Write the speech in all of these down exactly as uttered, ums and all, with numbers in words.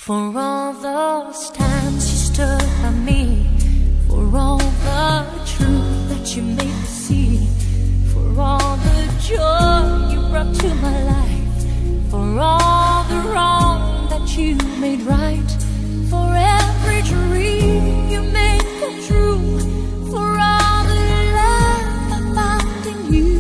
For all those times you stood by me, for all the truth that you made me see, for all the joy you brought to my life, for all the wrong that you made right, for every dream you made come true, for all the love I found in you.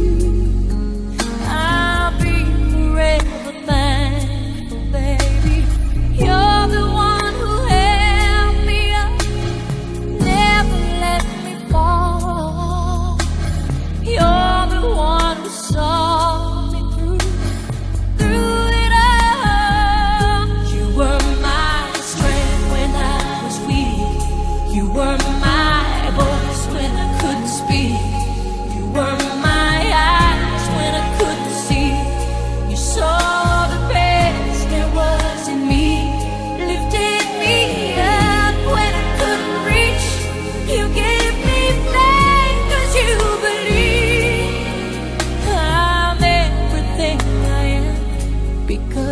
I'll be forever thankful, baby. You're the one who held me up, never let me fall. You're the one who saw me through, through it all. You were my strength when I was weak. You were my voice when I couldn't speak. You were my eyes when I couldn't see. You saw the best there was in me, lifted me up when I couldn't reach. You gave me faith 'cause you believe I'm everything I am because